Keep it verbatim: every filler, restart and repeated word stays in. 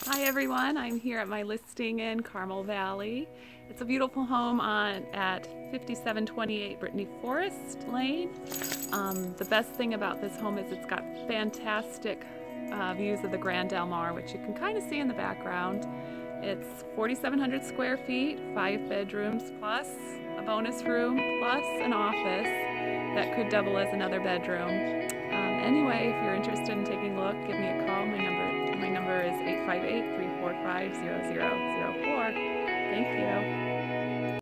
Hi everyone, I'm here at my listing in Carmel Valley. It's a beautiful home on at fifty-seven twenty-eight Brittany Forrest Lane. Um, the best thing about this home is it's got fantastic uh, views of the Grand Del Mar, which you can kind of see in the background. It's forty-seven hundred square feet, five bedrooms plus a bonus room plus an office that could double as another bedroom. Um, anyway, if you're interested in taking a look, give me a call. My number My number is eight five eight, three four five, zero zero zero four. Thank you.